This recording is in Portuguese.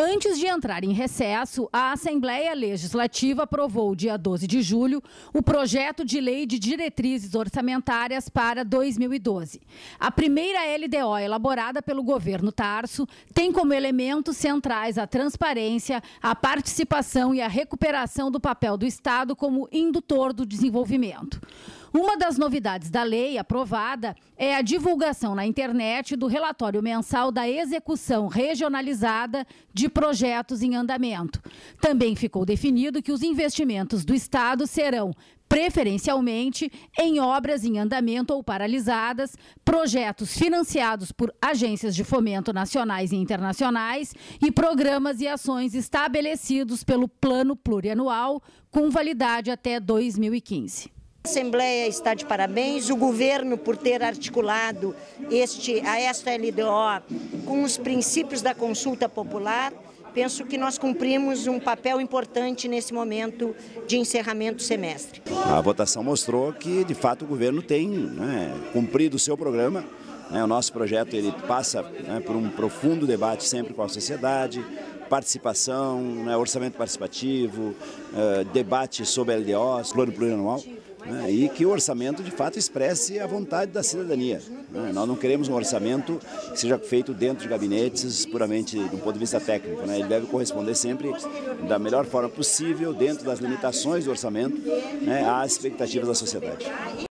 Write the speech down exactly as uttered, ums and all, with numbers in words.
Antes de entrar em recesso, a Assembleia Legislativa aprovou, dia doze de julho, o projeto de lei de diretrizes orçamentárias para dois mil e doze. A primeira L D O elaborada pelo governo Tarso tem como elementos centrais a transparência, a participação e a recuperação do papel do Estado como indutor do desenvolvimento. Uma das novidades da lei aprovada é a divulgação na internet do relatório mensal da execução regionalizada de projetos em andamento. Também ficou definido que os investimentos do Estado serão preferencialmente em obras em andamento ou paralisadas, projetos financiados por agências de fomento nacionais e internacionais e programas e ações estabelecidos pelo Plano Plurianual, com validade até dois mil e quinze. A Assembleia está de parabéns, o governo por ter articulado este, a esta L D O com os princípios da consulta popular. Penso que nós cumprimos um papel importante nesse momento de encerramento do semestre. A votação mostrou que, de fato, o governo tem, né, cumprido o seu programa. Né, o nosso projeto ele passa, né, por um profundo debate sempre com a sociedade, participação, né, orçamento participativo, uh, debate sobre a L D O, plano plurianual. Né, e que o orçamento, de fato, expresse a vontade da cidadania. Né, nós não queremos um orçamento que seja feito dentro de gabinetes puramente do ponto de vista técnico. Né, ele deve corresponder sempre da melhor forma possível, dentro das limitações do orçamento, né, às expectativas da sociedade.